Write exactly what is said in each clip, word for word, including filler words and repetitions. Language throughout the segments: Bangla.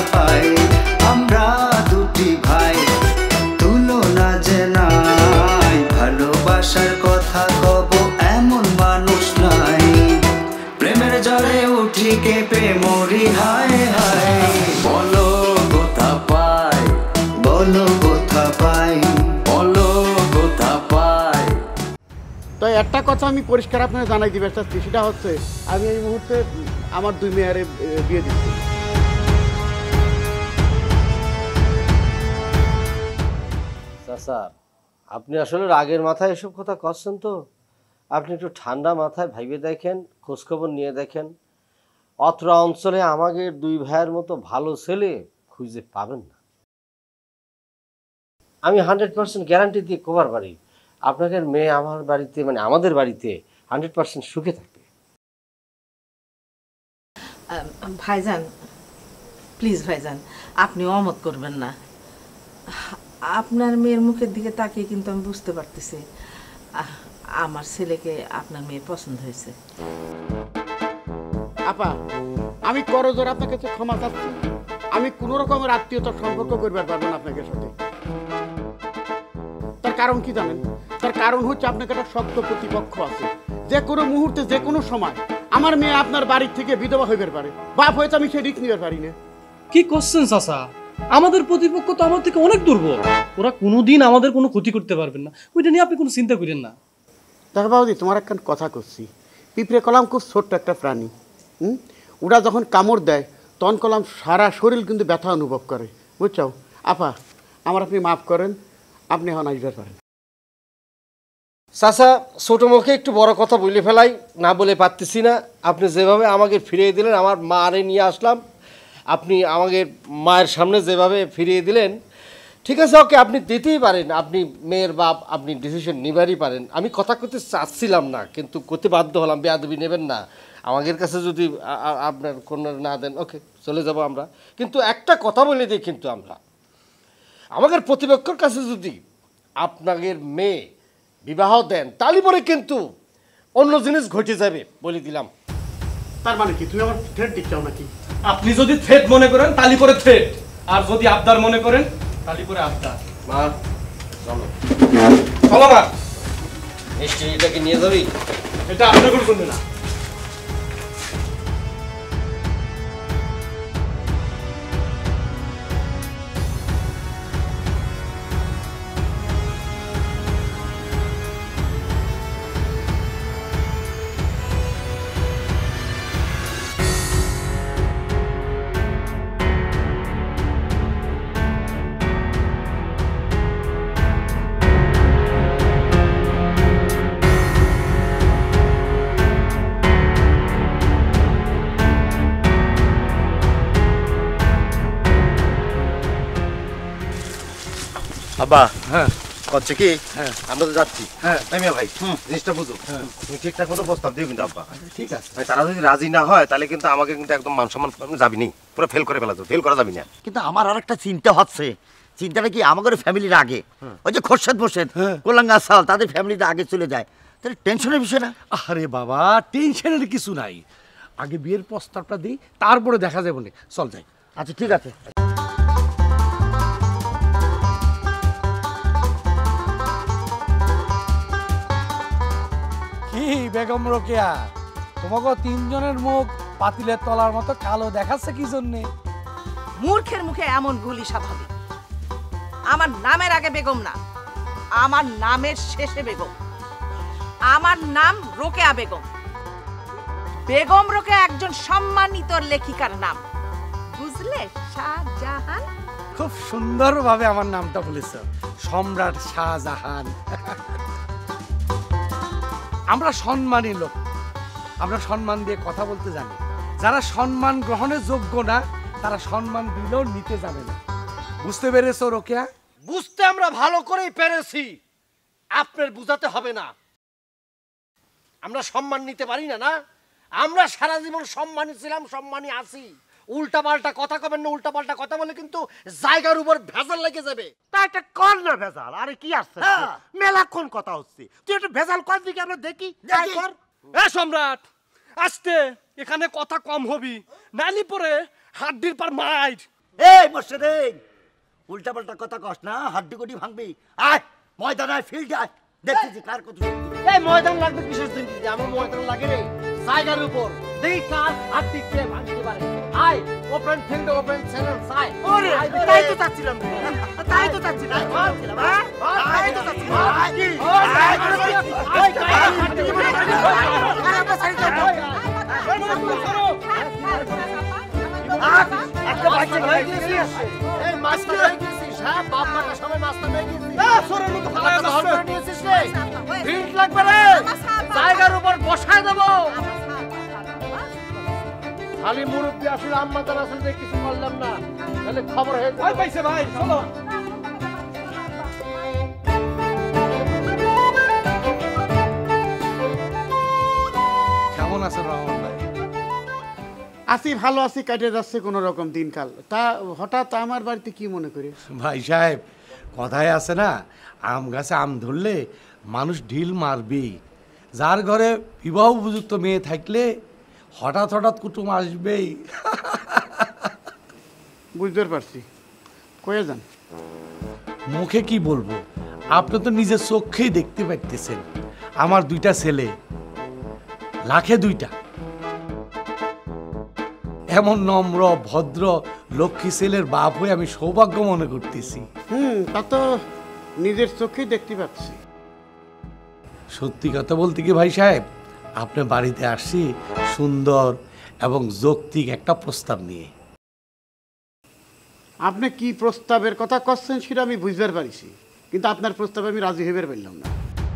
পাই আমরা দুটি ভাই তুলনা যে নাই ভালোবাসার কথা কব এমন মানুষ নাই প্রেমের জলে উঠি কেঁপে মরি হায় হায় বলো কোথা পাই বলো কোথা পাই বলো কোথা পাই। তো একটা কথা আমি পরিষ্কার আপনাকে জানাই দিবে চাচ্ছি, সেটা হচ্ছে আমি এই মুহূর্তে আমার দুই মেয়ারে বিয়ে দিচ্ছি। চাচা আপনি আসলে রাগের মাথায় এসব কথা করছেন তো, আপনি একটু ঠান্ডা মাথায় ভাইবে দেখেন, খোঁজখবর নিয়ে দেখেন। অত্র অঞ্চলে আমাদের দুই ভাইয়ের মতো ভালো ছেলে খুঁজে পাবেন না। আমি হান্ড্রেড পার্সেন্ট গ্যারান্টি দিয়ে কবার পারি আপনাদের মেয়ে আমার বাড়িতে মানে আমাদের বাড়িতে হান্ড্রেড পার্সেন্ট সুখে থাকবে। ভাইজান প্লিজ ভাইজান আপনি অমত করবেন না। আপনার মেয়ের মুখের দিকে তাকিয়ে কিন্তু আমি বুঝতে পারতেছি আমার ছেলেকে আপনার মেয়ের পছন্দ হয়েছে। আপা আমি করজোর আপনার কাছে ক্ষমা চাচ্ছি, আমি কোন রকমের আত্মীয়তার সম্পর্ক করবার পারবো না আপনাদের সাথে। তার কারণ কি জানেন? তার কারণ হচ্ছে আপনাকে একটা শক্ত প্রতিপক্ষ আছে, যে কোনো মুহূর্তে যে কোনো সময় আমার মেয়ে আপনার বাড়ির থেকে বিধবা হইবার পারে। বাপ হয়েছে আমি সে রিস্ক নিতে পারি না। কি করছেন চাচা? আমাদের প্রতিপক্ষ তো আমার থেকে অনেক দুর্বল, ওরা কোনোদিন আমাদের কোনো ক্ষতি করতে পারবেন না, ওইটা নিয়ে আপনি কোনো চিন্তা করেন না। দেখো বাবুদি, তোমার একটা কথা করছি, পিঁপড়ে কলাম খুব ছোট্ট একটা প্রাণী। হুম ওরা যখন কামড় দেয় তখন কলাম সারা শরীর কিন্তু ব্যথা অনুভব করে, বুঝছো? আপা আমার আপনি মাফ করেন, আপনি এখন আসবার পারেন। চাচা ছোট মুখে একটু বড় কথা বলে ফেলাই, না বলে পারতেছি না। আপনি যেভাবে আমাকে ফিরিয়ে দিলেন, আমার মা আরে নিয়ে আসলাম, আপনি আমাকে মায়ের সামনে যেভাবে ফিরিয়ে দিলেন, ঠিক আছে ওকে আপনি দিতেই পারেন, আপনি মেয়ের বাপ, আপনি ডিসিশন নিবারই পারেন। আমি কথা করতে চাচ্ছিলাম না কিন্তু করতে বাধ্য হলাম, বেয়াদবি নেবেন না। আমাদের কাছে যদি আপনার কন্যা না দেন ওকে চলে যাব আমরা, কিন্তু একটা কথা বলে দিই, কিন্তু আমরা আমাদের প্রতিপক্ষের কাছে যদি আপনাদের মেয়ে বিবাহ দেন তাহলে পরে কিন্তু অন্য জিনিস ঘটে যাবে বলে দিলাম। তার মানে কি তুমি আমার থ্রেট দিচ্ছাও নাকি? আপনি যদি থ্রেট মনে করেন তাহলে পরে থ্রেট, আর যদি আবদার মনে করেন তাহলে পরে আবদার। মা চলো চলো মা, নিশ্চয়ই এটাকে নিয়ে যাবি, এটা আপনার কোনো করবে না। আব্বা হ্যাঁ করছে কি? হ্যাঁ আমরা তো যাচ্ছি। হ্যাঁ তাইমিয়া ভাই জিনিসটা বুঝো, তুমি ঠিকঠাক মতো প্রস্তাব দিও কিন্তু আব্বা। ঠিক আছে। ভাই তারা যদি রাজি না হয় তাহলে কিন্তু আমাকে কিন্তু একদম মান সম্মান যাবি নি, পুরো ফেল করে ফেলা যাবে, ফেল করা যাবি না। কিন্তু আমার আর একটা চিন্তা হচ্ছে, চিন্তাটা কি আমাদের ফ্যামিলির আগে ওই যে খোরশেদ মোর্শেদ কোলাঙ্গা সাল তাদের ফ্যামিলিতে আগে চলে যায়, তাহলে টেনশনের বিষয় না? আরে বাবা টেনশনের কিছু নাই, আগে বিয়ের প্রস্তাবটা দিই তারপরে দেখা যাবে না, চল যাই। আচ্ছা ঠিক আছে। কি বেগম রোকেয়া, তোমাকে তিনজনের মুখ পাতিলের তলার মতো কালো দেখাচ্ছে কি জন্যে? মূর্খের মুখে এমন গুলি স্বাভাবিক। আমার নামের আগে বেগম না, আমার নামের শেষে বেগম। আমার নাম রোকেয়া বেগম। বেগম রোকেয়া একজন সম্মানিত লেখিকার নাম, বুঝলে? শাহজাহান। খুব সুন্দরভাবে আমার নামটা বলেছ, সম্রাট শাহজাহান। আমরা সম্মানী লোক, আমরা সম্মান দিয়ে কথা বলতে জানি। যারা সম্মান গ্রহণের যোগ্য না তারা সম্মান দিলেও নিতে জানে না। বুঝতে পেরেছো রোকেয়া? বুঝতে আমরা ভালো করেই পেরেছি, আপনার বুঝাতে হবে না। আমরা সম্মান নিতে পারি না না, আমরা সারা জীবন সম্মানী ছিলাম, সম্মানী আছি। উল্টা পাল্টা কথা কবেন না, উল্টা পাল্টা কথা বলে কিন্তু জায়গার উপর ভেজাল লেগে যাবে। তা একটা কর না ভেজাল, আরে কি আসছে মেলাক্ষণ কথা হচ্ছে, তুই একটু ভেজাল কর দিকে আমরা দেখি। এ সম্রাট আসতে এখানে কথা কম হবি, নালি পরে হাড্ডির পর মাইর। এই মোর্শেদ উল্টা পাল্টা কথা কস না, হাড্ডি গুডি ভাঙবি। আয় ময়দান, আয় ফিল্ড, আয় দেখতেছি কার কত শক্তি। এই ময়দান লাগবে কিসের জন্য? আমার ময়দান লাগে রে জায়গার উপর, দেখি কার হাড্ডি কে ভাঙতে পারে। আয় ওপেন ফিল্ড, ওপেন চ্যানেল চাই। ওরে তাই তো চাচ্ছিলাম রে, তাই তো চাচ্ছিলাম, হ্যাঁ তাই তো চাচ্ছিলাম। একটা বাচ্চা হয়ে গেছিস, এই মাস্টার হয়ে গেছিস, হ্যাঁ বাপ মার সবাই মাস্টার হয়ে গেছিস। এ সরের মতো খারাপ ধর করে নিয়েছিস রে। ফিল্ড লাগবে রে, জায়গার উপর বসায় দেব। খালি মুরব্বি আসলে আম্মা জান আসলে যে কিছু করলাম না, তাহলে খবর হয়ে যাবে। পাইছে ভাই, চলো। কেমন আছেন রহমান ভাই? আছি, ভালো আছি, কাটে যাচ্ছে কোনো রকম দিনকাল। তা হঠাৎ আমার বাড়িতে কি মনে করে? ভাই সাহেব, কথায় আছে না, আম গাছে আম ধরলে মানুষ ঢিল মারবেই। যার ঘরে বিবাহ উপযুক্ত মেয়ে থাকলে হঠাৎ হঠাৎ কুটুম আসবেই। বুঝতে পারছি, কয়ে যান। মুখে কি বলবো, আপনি তো নিজের চোখেই দেখতে পাইতেছেন আমার দুইটা ছেলে, লাখে দুইটা। এমন নম্র ভদ্র লক্ষ্মী ছেলের বাপ হয়ে আমি সৌভাগ্য মনে করতেছি। হুম, তা তো নিজের চোখেই দেখতে পাচ্ছি। সত্যি কথা বলতে কি ভাই সাহেব, আপনার বাড়িতে আসছি সুন্দর এবং যৌক্তিক একটা প্রস্তাব নিয়ে। আপনি কি প্রস্তাবের কথা করছেন সেটা আমি বুঝতে পারিছি, কিন্তু আপনার প্রস্তাবে আমি রাজি হইবার পারলাম না।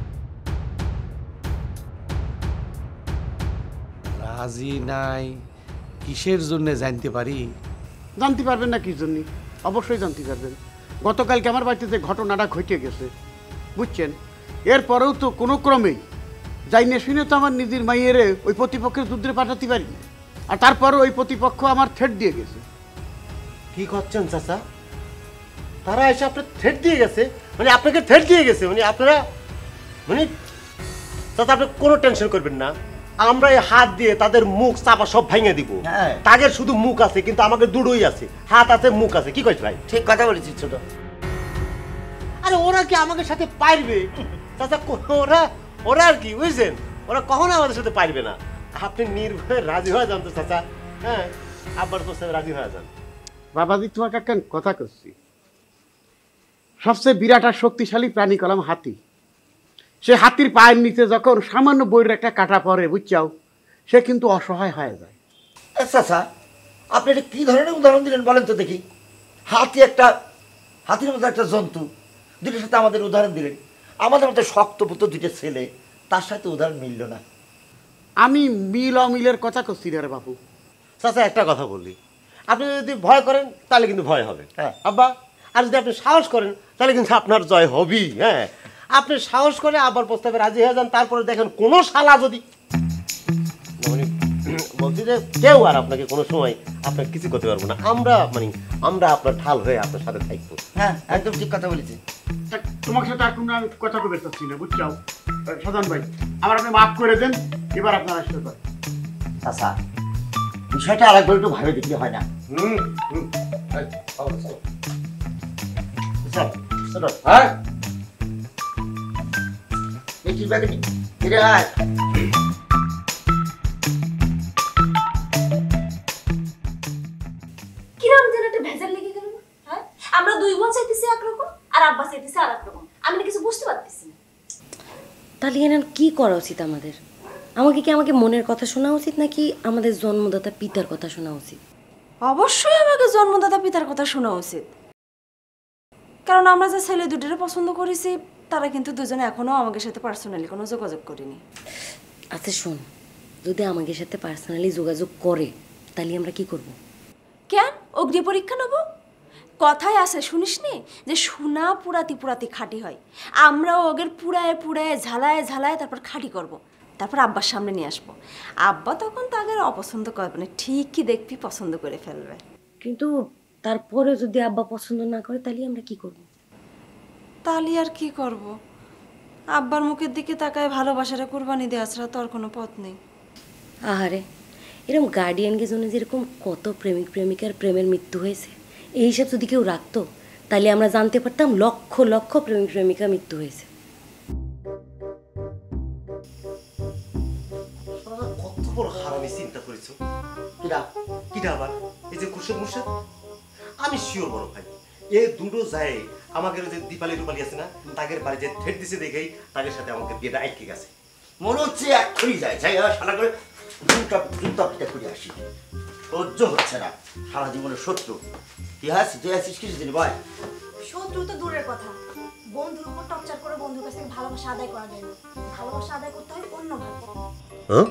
রাজি নাই কিসের জন্য জানতে পারি? জানতে পারবেন না কি জন্য? অবশ্যই জানতে পারবেন। গতকালকে আমার বাড়িতে যে ঘটনাটা ঘটে গেছে, বুঝছেন, এরপরেও তো কোনো ক্রমেই যাই না শুনে তো আমার নিজের মাইয়েরে ওই প্রতিপক্ষের যুদ্ধে পাঠাতে পারি না। আর তারপরও ওই প্রতিপক্ষ আমার থ্রেট দিয়ে গেছে। কি করছেন চাচা? তারা এসে আপনার থ্রেট দিয়ে গেছে? মানে আপনাকে থ্রেট দিয়ে গেছে মানে আপনারা, মানে চাচা আপনি কোনো টেনশন করবেন না, আমরা এই হাত দিয়ে তাদের মুখ চাপা সব ভেঙে দিব। হ্যাঁ। তাদের শুধু মুখ আছে, কিন্তু আমাকে দুটোই আছে, হাত আছে মুখ আছে। কি কইছ ভাই? ঠিক কথা বলেছিস ছোট। আরে ওরা কি আমাদের সাথে পারবে চাচা? ওরা ওরা আর কি বুঝছেন, ওরা কখনো আমাদের সাথে পারবে না। আপনি নির্ভয়ে রাজি হয়ে যান তো চাচা। হ্যাঁ, আব্বার প্রস্তাবে রাজি হয়ে যান। বাবাজি, তোমাকে একটা কথা করছি, সবচেয়ে বিরাট আর শক্তিশালী প্রাণী কলাম হাতি। সে হাতির পায়ের নিচে যখন সামান্য বইয়ের একটা কাটা পড়ে, বুঝছাও, সে কিন্তু অসহায় হয়ে যায়। আচ্ছা, আপনি এটা কি ধরনের উদাহরণ দিলেন বলেন তো দেখি? হাতি একটা, হাতির মতো একটা জন্তু, দুটোর সাথে আমাদের উদাহরণ দিলেন। আমাদের মতো শক্তপুত দুটো ছেলে, তার সাথে উদাহরণ মিলল না। আমি মিল অমিলের কথা করছি রে বাবু। চাচা একটা কথা বললি, আপনি যদি ভয় করেন তাহলে কিন্তু ভয় হবে। হ্যাঁ। আব্বা, আর যদি আপনি সাহস করেন তাহলে কিন্তু আপনার জয় হবেই। হ্যাঁ, আপনি সাহস করে আবার প্রস্তাবে রাজি হয়ে যান, তারপরে দেখেন কোনো শালা যদি, মানে বলছি যে কেউ আর আপনাকে কোনো সময় আপনাকে কিছু করতে পারবো না। আমরা মানে আমরা আপনার ঢাল হয়ে আপনার সাথে থাকবো। হ্যাঁ, একদম ঠিক কথা বলেছি। তা তোমার সাথে আর কোনো আমি কথা কবে চাচ্ছি না, বুঝছাও সাধারণ ভাই, আমার আপনি মাফ করে দেন। এবার আপনার আসতে পারেন। আচ্ছা, বিষয়টা আরেকবার একটু ভাবে দেখলে হয় না? হুম হুম চল, চলো। হ্যাঁ, দেখি ব্যাগে নি। ফিরে আয়। কিরম যেন একটা ভেজাল লেগে গেল না? হ্যাঁ, আমরা দুই বোন চাইতেছি একরকম আর আব্বা চাইতেছি আর একরকম। আমি না কিছু বুঝতে পারতেছি না। তাহলে এনার কি করা উচিত আমাদের? আমাকে কি আমাকে মনের কথা শোনা উচিত, নাকি আমাদের জন্মদাতা পিতার কথা শোনা উচিত? অবশ্যই আমাকে জন্মদাতা পিতার কথা শোনা উচিত, কারণ আমরা যে ছেলে দুটোরে পছন্দ করেছি তারা কিন্তু দুজনে এখনো আমাদের সাথে পার্সোনালি কোনো যোগাযোগ করেনি। আচ্ছা শোন, যদি আমাদের সাথে পার্সোনালি যোগাযোগ করে তাহলে আমরা কি করব? কেন অগ্নি পরীক্ষা নেব? কথায় আছে শুনিসনি যে সোনা পুরাতি পুরাতি খাঁটি হয়। আমরাও ওগের পুড়ায় পুড়ায় ঝালায় ঝালায় তারপর খাঁটি করব, তারপর আব্বার সামনে নিয়ে আসবো। আব্বা তখন তাদের অপছন্দ করবে না, ঠিকই দেখবি পছন্দ করে ফেলবে। কিন্তু তারপরে যদি আব্বা পছন্দ না করে তাহলে আমরা কি করব? তাহলে আর কি করব? আব্বার মুখের দিকে তাকায় ভালোবাসারে কুরবানি দেওয়া ছাড়া তো আর কোনো পথ নেই। আহারে, এরকম গার্ডিয়ানকে জন্য যেরকম কত প্রেমিক প্রেমিকার প্রেমের মৃত্যু হয়েছে, এই হিসাব যদি কেউ রাখতো তাহলে আমরা জানতে পারতাম লক্ষ লক্ষ প্রেমিক প্রেমিকা মৃত্যু হয়েছে। কত বড় হারামি চিন্তা করেছো। কিরা কিরা আবার এই যে খুরশেদ মুর্শেদ, আমি শিওর বড় ভাই এই দুটো যায় আমাকে যে দীপালি রূপালি আছে না, তাদের বাড়ি যে ঠেট দিছে দেখেই তাদের সাথে আমাকে বিয়েটা আটকে গেছে। মনে হচ্ছে এক্ষুনি যায় যাই সারা করে দুটা দুটা পিঠা করে আসি, সহ্য হচ্ছে না সারা জীবনের শত্রু। কি হাসি তুই আসিস কিছু দিন ভাই? শত্রু তো দূরের কথা, বন্ধুর উপর টর্চার করে বন্ধুর কাছ থেকে ভালোবাসা আদায় করা যায় না। ভালোবাসা আদায় করতে হয় অন্যভাবে। হ্যাঁ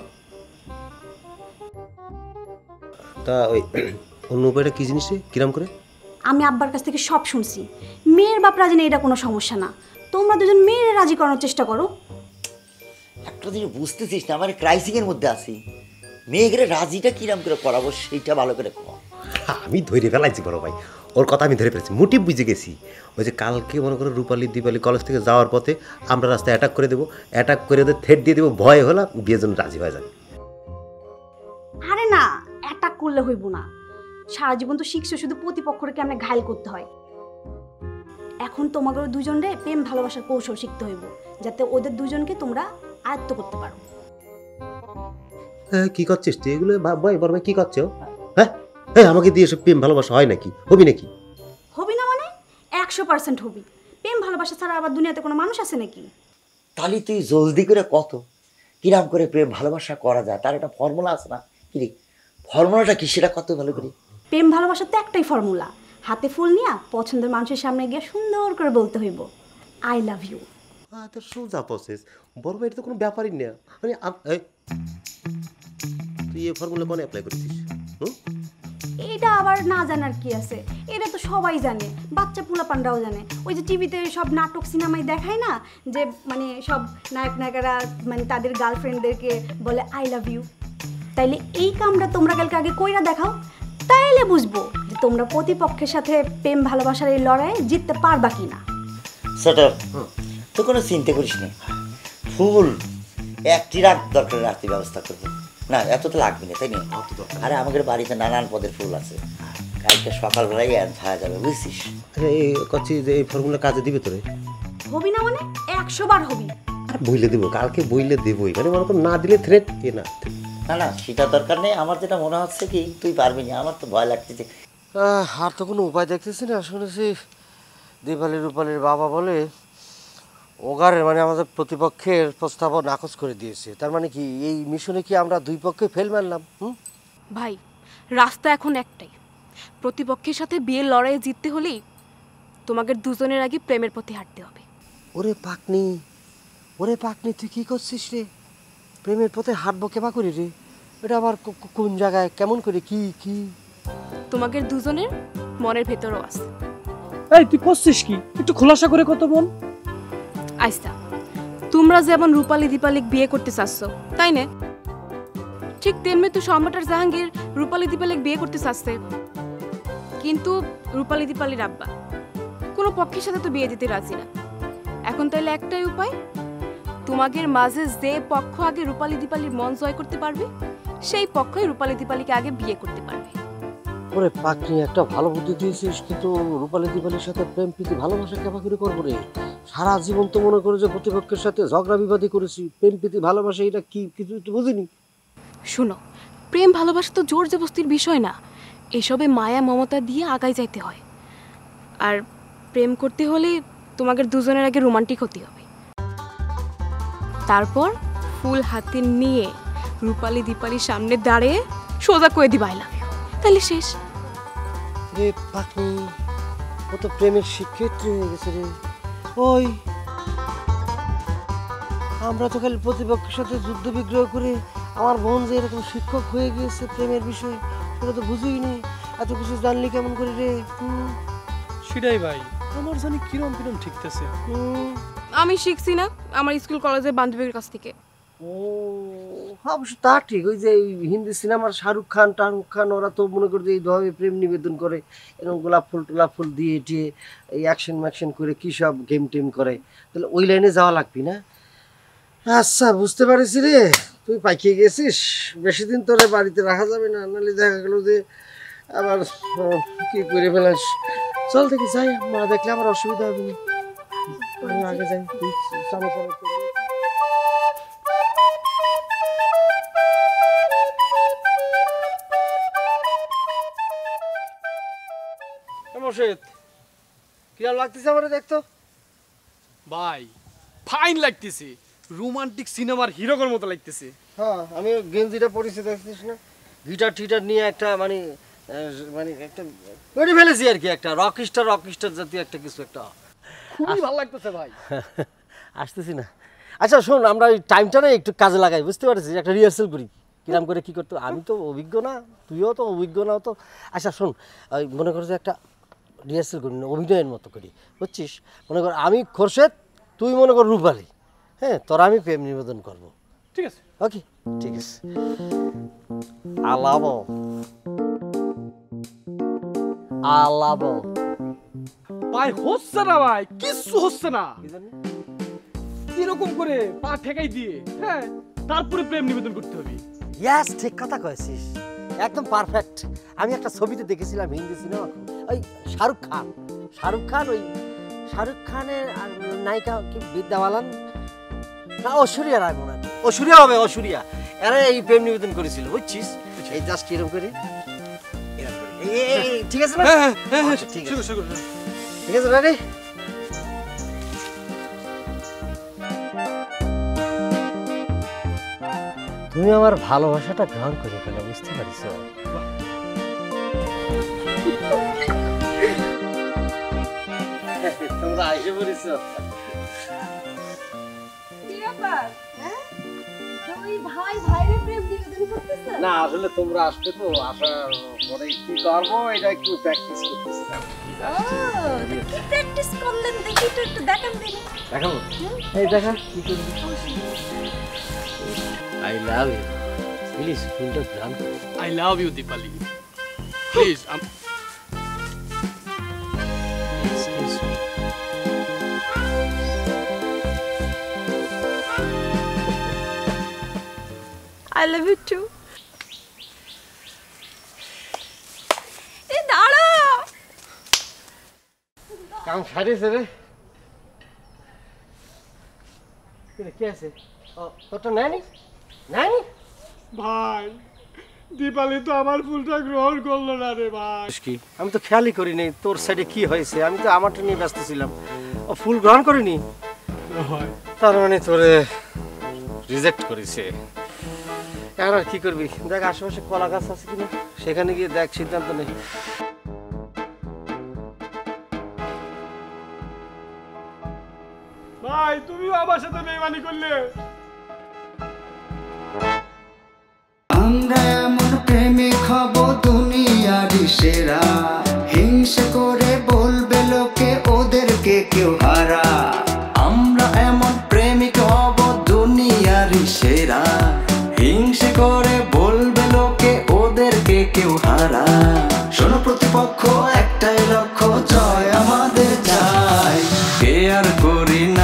তা ওই অন্য উপায়টা কি জিনিস রে, কিরাম করে? আমি আব্বার কাছ থেকে সব শুনছি। মেয়ের বাপ রাজি নেই এটা কোনো সমস্যা না, তোমরা দুজন মেয়ের রাজি করানোর চেষ্টা করো। একটা জিনিস বুঝতেছিস না, আমার ক্রাইসিং এর মধ্যে আছি। মেয়েকে রাজিটা কিরাম করে করাবো সেইটা ভালো করে কর। আমি ধরে ফেলাইছি বড় ভাই, ওর কথা আমি ধরে ফেলেছি, মোটিভ বুঝে গেছি। ওই যে কালকে মনে করো রূপালী দীপালি কলেজ থেকে যাওয়ার পথে আমরা রাস্তায় অ্যাটাক করে দেবো, অ্যাটাক করে ওদের থেট দিয়ে দেবো, ভয় হলো বিয়ের জন্য রাজি হয়ে যাবে। আরে না, অ্যাটাক করলে হইব না। সারা জীবন তো শিখছো শুধু প্রতিপক্ষকে কেমনে ঘায়ল করতে হয়। এখন তোমাদের দুজনরে প্রেম ভালোবাসার কৌশল শিখতে হইব, যাতে ওদের দুজনকে তোমরা আয়ত্ত করতে পারো। হ্যাঁ কি করছিস তুই এগুলো ভাই বড় ভাই, কি করছো? হ্যাঁ হ্যাঁ আমাকে দিয়ে এসব প্রেম ভালোবাসা হয় নাকি, হবি নাকি? হবি না মানে একশো পার্সেন্ট হবি। প্রেম ভালোবাসা ছাড়া আবার দুনিয়াতে কোনো মানুষ আছে নাকি? তাহলে তুই জলদি করে কত কিরাম করে প্রেম ভালোবাসা করা যায়, তার একটা ফর্মুলা আছে না? কি রে ফর্মুলাটা কি সেটা কত ভালো করে? প্রেম ভালোবাসার তো একটাই ফর্মুলা, হাতে ফুল নিয়ে পছন্দের মানুষের সামনে গিয়ে সুন্দর করে বলতে হইব আই লাভ ইউ। হ্যাঁ তোর সোজা প্রসেস বড় ভাই, এটা তো কোনো ব্যাপারই না। মানে তুই এই ফর্মুলা কোনে অ্যাপ্লাই করেছিস? হুম এটা আবার না জানার কি আছে, এটা তো সবাই জানে, বাচ্চা পোলাপানরাও জানে। ওই যে টিভিতে সব নাটক সিনেমায় দেখায় না, যে মানে সব নায়ক নায়িকারা মানে তাদের গার্লফ্রেন্ডদেরকে বলে আই লাভ ইউ। তাইলে এই কামটা তোমরা কালকে আগে কইরা দেখাও, তাইলে বুঝবো যে তোমরা প্রতিপক্ষের সাথে প্রেম ভালোবাসার এই লড়াইয়ে জিততে পারবা কি না। সেটা তো কোনো চিন্তা করিস না, ফুল একটি রাত দরকার রাত্রি ব্যবস্থা করবো না, এত তো লাগবে না তাই না? আরে আমাদের বাড়িতে নানান পদের ফুল আছে, কালকে সকালবেলায় ছায়া যাবে বুঝছিস? এই করছি যে এই ফর্মুলা কাজে দিবে তোরে? হবি না মানে একশো বার হবি। বইলে দেবো কালকে, বইলে দেবোই, মানে মনে করো না দিলে থ্রেট এ না না না সেটা দরকার নেই। আমার যেটা মনে হচ্ছে কি তুই পারবি না, আমার তো ভয় লাগতেছে। আর তো কোনো উপায় দেখতেছি না। শুনেছি দীপালি রূপালির বাবা বলে ওগারের মানে আমাদের প্রতিপক্ষের প্রস্তাব নাকচ করে দিয়েছে। তার মানে কি এই মিশনে কি আমরা দুই পক্ষে ফেল মারলাম? হুম ভাই রাস্তা এখন একটাই, প্রতিপক্ষের সাথে বিয়ের লড়াইয়ে জিততে হলেই তোমাদের দুজনের আগে প্রেমের পথে হাঁটতে হবে। ওরে পাকনি, ওরে পাকনি তুই কি করছিস রে? প্রেমের পথে হাঁটবো কেবা করি রে? এটা আবার কোন জায়গায় কেমন করে কি কি? তোমাদের দুজনের মনের ভেতরও আছে। এই তুই করছিস কি, একটু খোলাসা করে কত বল। আইসা তোমরা যেমন রূপালী দীপালিক বিয়ে করতে চাচ্ছ তাই না, ঠিক তেমনি তো সম্রাট আর জাহাঙ্গীর রূপালী দীপালিক বিয়ে করতে চাচ্ছে। কিন্তু রূপালী দীপালির আব্বা কোনো পক্ষের সাথে তো বিয়ে দিতে রাজি না। এখন তাইলে একটাই উপায়, তোমাদের মাঝে যে পক্ষ আগে রূপালী দীপালির মন জয় করতে পারবে সেই পক্ষই রূপালী দীপালিকে আগে বিয়ে করতে পারবে। ওরে পাকনি একটা ভালো বুদ্ধি দিয়েছিস, কিন্তু রূপালী দীপালির সাথে প্রেম প্রীতি ভালোবাসা কেবা করে করবো রে? সারা জীবন তো মনে করে যে প্রতিপক্ষের সাথে ঝগড়া বিবাদী করেছি, প্রেম প্রীতি ভালোবাসা এটা কি কিছু তো বুঝিনি। শোনো, প্রেম ভালোবাসা তো জোর জবস্তির বিষয় না, এসবে মায়া মমতা দিয়ে আগায় যাইতে হয়। আর প্রেম করতে হলে তোমাদের দুজনের আগে রোমান্টিক হতে হবে, তারপর ফুল হাতে নিয়ে রূপালী দীপালির সামনে দাঁড়িয়ে সোজা করে দিবা আই লাভ ইউ, তাহলে শেষ। রে পাকনি ও তো প্রেমের শিক্ষার্থী হয়ে গেছে রে। ওই আমরা তো খালি প্রতিপক্ষের সাথে যুদ্ধ বিগ্রহ করে আমার বোন যে এরকম শিক্ষক হয়ে গিয়েছে প্রেমের বিষয়ে, সেটা তো বুঝিই নি। এত কিছু জানলি কেমন করে রে? সেটাই ভাই, আমার জানি কিরম কিরম ঠিকতেছে। আমি শিখছি না আমার স্কুল কলেজের বান্ধবীর কাছ থেকে। ও অবশ্য তা ঠিক, ওই যে হিন্দি সিনেমার শাহরুখ খান টাহরুখ খান ওরা তো মনে করে যে এইভাবে প্রেম নিবেদন করে, এরকম গোলাপ ফুল টোলাপ ফুল দিয়ে টিয়ে এই অ্যাকশন ম্যাকশন করে কী সব গেম টেম করে, তাহলে ওই লাইনে যাওয়া লাগবি না? আচ্ছা বুঝতে পারিস রে, তুই পাইকিয়ে গেছিস, বেশি দিন তোরে বাড়িতে রাখা যাবে না, নাহলে দেখা গেল যে আবার কি করে ফেলাস। চল দেখি যাই, মা দেখলে আমার অসুবিধা হবে না। আমি আগে যাই, তুই চলো চলো। মোর্শেদ, কিরম লাগতেছে আমার দেখতো? ভাই ফাইন লাগতেছে, রোমান্টিক সিনেমার হিরোর মতো লাগতেছে। হ্যাঁ, আমি গেঞ্জিটা পরিচিত দেখছিস না, গিটার টিটার নিয়ে একটা মানে মানে একটা করে ফেলেছি আর কি, একটা রক স্টার রক স্টার জাতীয় একটা কিছু একটা। খুবই ভালো লাগতেছে ভাই। আসতেছি না। আচ্ছা শোন, আমরা ওই টাইমটা না একটু কাজে লাগাই, বুঝতে পারছিস? একটা রিহার্সেল করি কিরম করে কি করতে। আমি তো অভিজ্ঞ না, তুইও তো অভিজ্ঞ না তো। আচ্ছা শোন, ওই মনে করো যে একটা রিহার্সেল করি না, অভিনয়ের মতো করি, বুঝছিস? মনে কর আমি খোরশেদ, তুই মনে কর রূপালী, হ্যাঁ? তোরা আমি প্রেম নিবেদন করবো, ঠিক আছে? ওকে, ঠিক আছে। আলাবো আলাবো ভাই হচ্ছে না ভাই, কিচ্ছু হচ্ছে না। এরকম করে পা ঠেকাই দিয়ে, হ্যাঁ, তারপরে প্রেম নিবেদন করতে হবে। ইয়াস, ঠিক কথা কয়েছিস, একদম পারফেক্ট। আমি একটা ছবিতে দেখেছিলাম হিন্দি সিনেমা, ওই শাহরুখ খান শাহরুখ খান ওই শাহরুখ খানের আর নায়িকা কি বিদ্যা বালান না ঐশ্বরিয়া রায়, মনে হয় ঐশ্বরিয়া হবে, ঐশ্বরিয়া। এরা এই প্রেম নিবেদন করেছিল, বুঝছিস? এই জাস্ট এরকম করে, ঠিক আছে না? হ্যাঁ হ্যাঁ হ্যাঁ, ঠিক শুরু আছে, শুরু। ঠিক আছে, রেডি? তুমি আমার ভালোবাসাটা গ্রহণ করে ফেলো, বুঝতে পারিস? তোমরা এসে পড়েছ। না আসলে তোমরা আসবে তো, আসার পরে কি করবো এটা একটু প্র্যাকটিস করতেছিলাম। প্র্যাকটিস করলেন দেখি তো, একটু দেখান দেখি। দেখাবো? এই দেখা কি করবি। আই লাভ ইউ, প্লিজ ফুলটা গ্রাম। I love you Dipali, please. I love you too. এ দাঁড়া, কাম সারিয়েছে রে। কি আছে? ও তোরটা নেয়নি নেয়নি ভাই, দীপালি তো আমার ফুলটা গ্রহণ করলো না রে ভাই। কি, আমি তো খেয়ালই করিনি তোর সাইডে কি হয়েছে। আমি তো আমারটা নিয়ে ব্যস্ত ছিলাম। ও ফুল গ্রহণ করিনি, তার মানে তোরে রিজেক্ট করেছে। এখন আর কি করবি? দেখ আশেপাশে কলা গাছ আছে কিনা, সেখানে গিয়ে দেখ, সিদ্ধান্ত নেই। ভাই তুমিও আমার সাথে বেইমানি করলে। আমরা এমন প্রেমিক হব দুনিয়ারই সেরা, হিংসে করে বলবে লোকে ওদেরকে কেউ হারা। আমরা এমন প্রেমিক হব দুনিয়ারই সেরা, হিংসে করে বলবে লোকে ওদেরকে কেউ হারা। শোনো প্রতিপক্ষ, একটাই লক্ষ্য, জয় আমাদের চাই। কে আর করি না